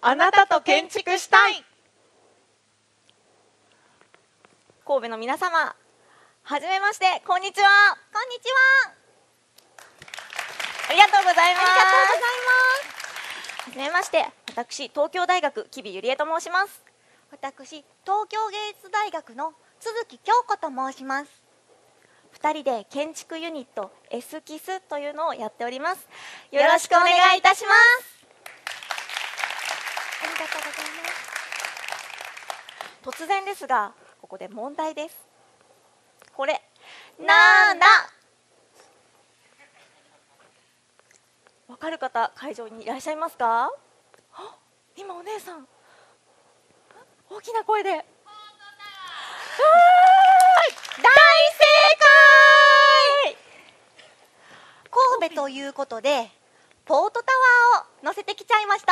あなたと建築したい。神戸の皆様、はじめまして、こんにちは。 こんにちは。 ありがとうございます。 ありがとうございます。 はじめまして、私東京大学木々ゆりえと申します。 私東京芸術大学の鈴木京子と申します。 2人で建築ユニットエスキスというのをやっております。よろしくお願いいたします。 ありがとうございます。突然ですが、ここで問題です。これなんだ？わかる方、会場にいらっしゃいますか？今お姉さん大きな声で、大正解！ 神戸ということでポートタワーを載せてきちゃいました。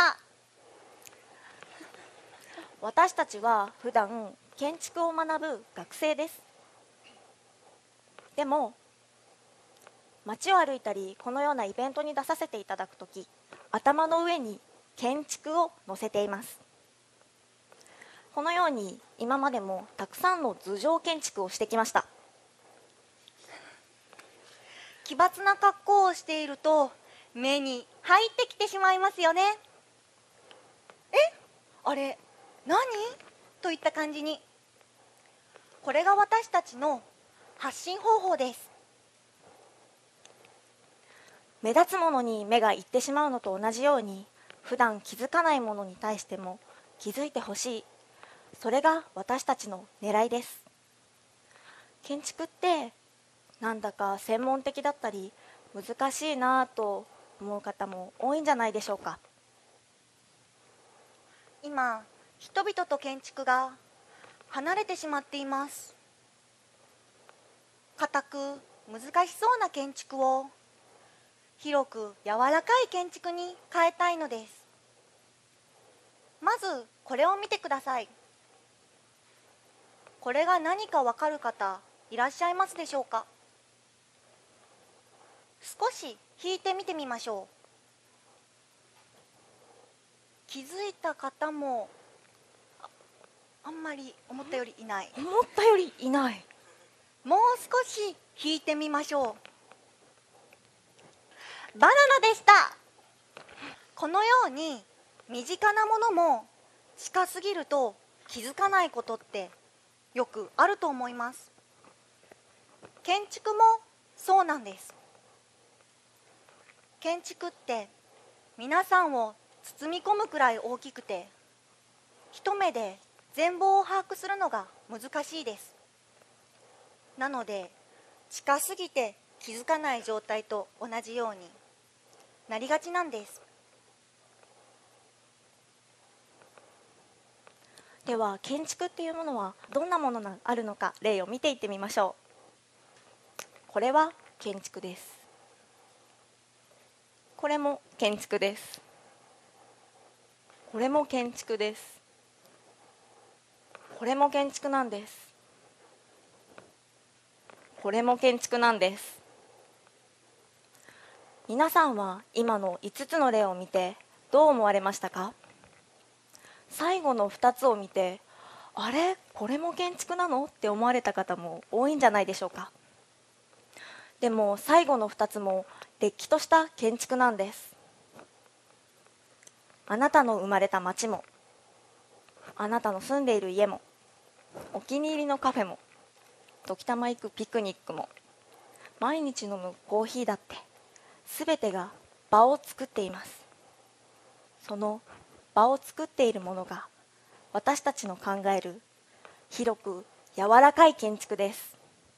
私たちは普段建築を学ぶ学生です。でも街を歩いたり、このようなイベントに出させていただくとき、頭の上に建築を載せています。このように今までもたくさんの頭上建築をしてきました。 奇抜な格好をしていると目に入ってきてしまいますよね。あれ何？といった感じに。これが私たちの発信方法です。 目立つものに目がいってしまうのと同じように、普段気づかないものに対しても気づいてほしい。それが私たちの狙いです。建築ってなんだか専門的だったり難しいなぁと思う方も多いんじゃないでしょうか。 今、人々と建築が離れてしまっています。固く難しそうな建築を広く柔らかい建築に変えたいのです。まずこれを見てください。これが何かわかる方いらっしゃいますでしょうか？少し引いてみてみましょう。気づいた方もあんまり思ったよりいない。 思ったよりいない。 もう少し引いてみましょう。バナナでした。このように身近なものも近すぎると気づかないことってよくあると思います。建築もそうなんです。建築って皆さんを包み込むくらい大きくて、一目で全貌を把握するのが難しいです。なので近すぎて気づかない状態と同じようになりがちなんです。 では建築っていうものはどんなものがあるのか、例を見ていってみましょう。これは建築です。これも建築です。これも建築です。これも建築なんです。これも建築なんです。皆さんは今の5つの例を見てどう思われましたか？最後の2つを見て、あれこれも建築なのって思われた方も多いんじゃないでしょうか。でも最後の2つもれっきとした建築なんです。あなたの生まれた町も、あなたの住んでいる家も、お気に入りのカフェも、時たま行くピクニックも、毎日飲むコーヒーだって、すべてが場を作っています。その場を作っているものが私たちの考える広く柔らかい建築です。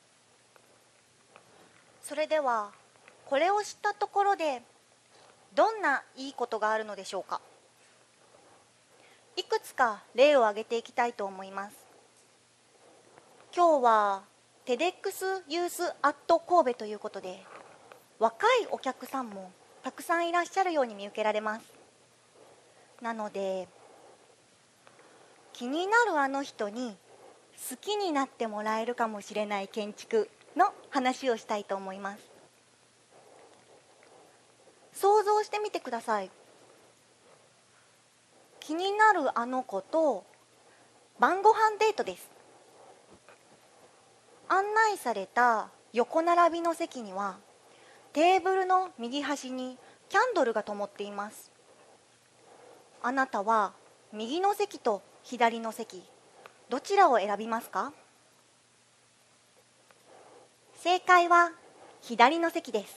それではこれを知ったところでどんないいことがあるのでしょうか。いくつか例を挙げていきたいと思います。今日はTEDxユースアット神戸ということで、若いお客さんもたくさんいらっしゃるように見受けられます。なので気になるあの人に好きになってもらえるかもしれない建築の話をしたいと思います。想像してみてください。 気になるあの子と晩ご飯デートです。案内された横並びの席にはテーブルの右端にキャンドルが灯っています。あなたは右の席と左の席、どちらを選びますか？正解は左の席です。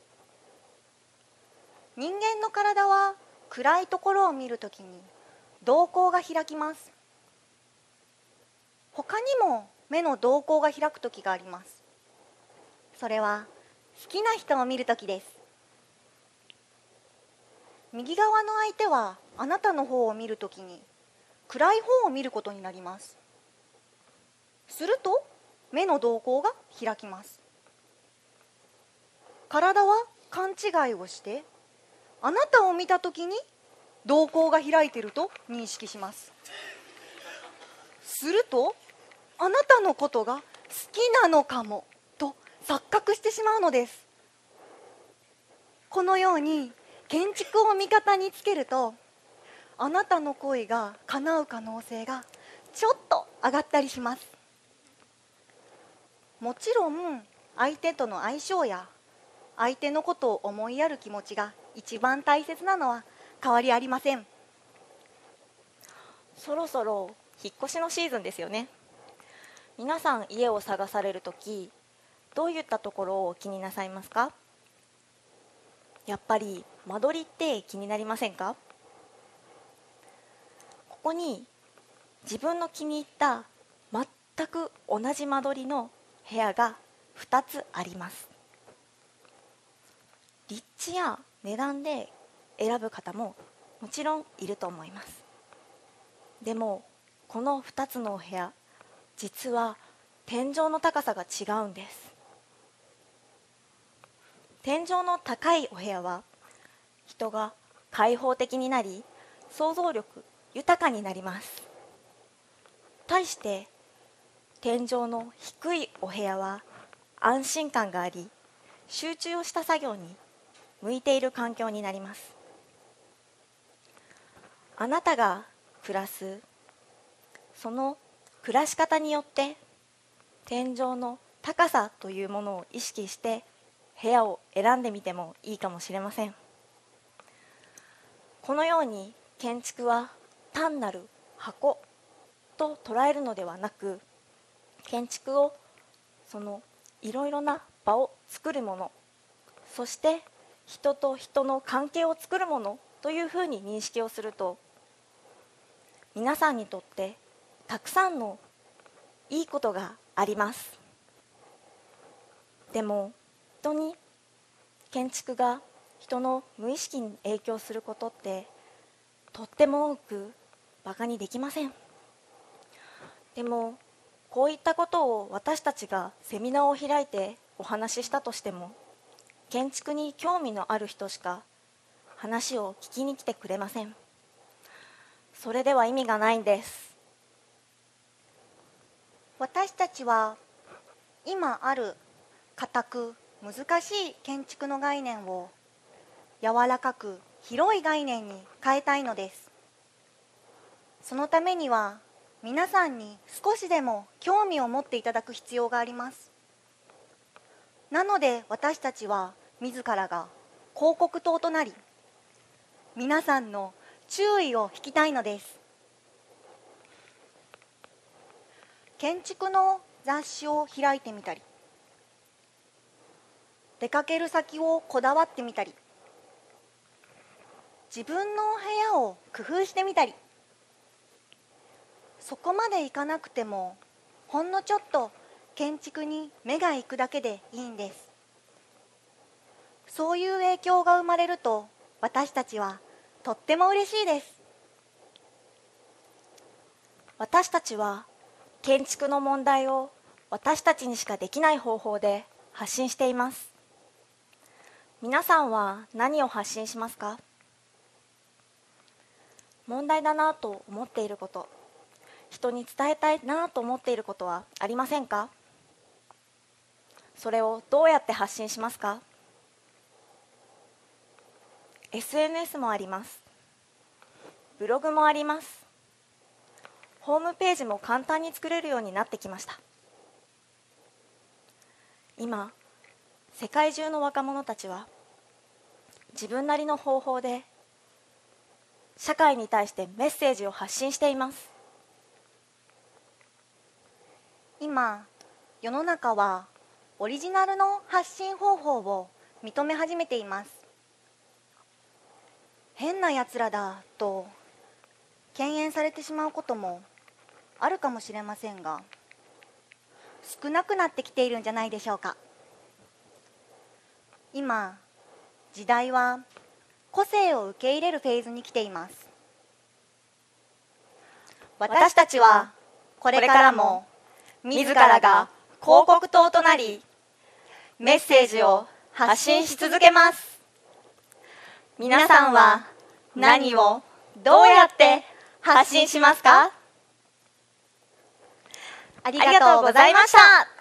人間の体は暗いところを見るときに瞳孔が開きます。他にも目の瞳孔が開くときがあります。それは好きな人を見るときです。右側の相手はあなたの方を見るときに暗い方を見ることになります。すると目の瞳孔が開きます。体は勘違いをしてあなたを見たときに瞳孔が開いていると認識します。するとあなたのことが好きなのかもと錯覚してしまうのです。このように建築を味方につけるとあなたの恋が叶う可能性がちょっと上がったりします。もちろん相手との相性や相手のことを思いやる気持ちが一番大切なのは変わりありません。 そろそろ引っ越しのシーズンですよね。皆さん家を探されるとき、どういったところをお気になさいますか？やっぱり間取りって気になりませんか？ここに自分の気に入った全く同じ間取りの部屋が2つあります。立地や値段で選ぶ方ももちろんいると思います。でもこの2つのお部屋、実は天井の高さが違うんです。天井の高いお部屋は人が開放的になり想像力豊かになります。対して天井の低いお部屋は安心感があり集中をした作業に向いている環境になります。あなたが暮らすその暮らし方によって天井の高さというものを意識して部屋を選んでみてもいいかもしれません。このように建築は単なる箱と捉えるのではなく、建築をそのいろいろな場を作るもの、そして人と人の関係を作るものというふうに認識をすると、皆さんにとってたくさんのいいことがあります。でも人に建築が人の無意識に影響することってとっても多くバカにできません。でもこういったことを私たちがセミナーを開いてお話ししたとしても、建築に興味のある人しか話を聞きに来てくれません。それでは意味がないんです。 私たちは今ある固く難しい建築の概念を柔らかく広い概念に変えたいのです。そのためには皆さんに少しでも興味を持っていただく必要があります。なので私たちは自らが広告塔となり、皆さんの注意を引きたいのです。建築の雑誌を開いてみたり、出かける先をこだわってみたり、自分の部屋を工夫してみたり、そこまでいかなくてもほんのちょっと建築に目が行くだけでいいんです。そういう影響が生まれると私たちはとっても嬉しいです。 私たちは建築の問題を私たちにしかできない方法で発信しています。皆さんは何を発信しますか？問題だなと思っていること、人に伝えたいなと思っていることはありませんか？それをどうやって発信しますか？ SNS もあります。 ブログもあります。ホームページも簡単に作れるようになってきました。今、世界中の若者たちは自分なりの方法で社会に対してメッセージを発信しています。 今、世の中はオリジナルの発信方法を認め始めています。変なやつらだと敬遠されてしまうこともあるかもしれませんが、少なくなってきているんじゃないでしょうか。今、時代は個性を受け入れるフェーズに来ています。私たちはこれからも自らが広告塔となり、メッセージを発信し続けます。皆さんは何をどうやって発信しますか？ ありがとうございました。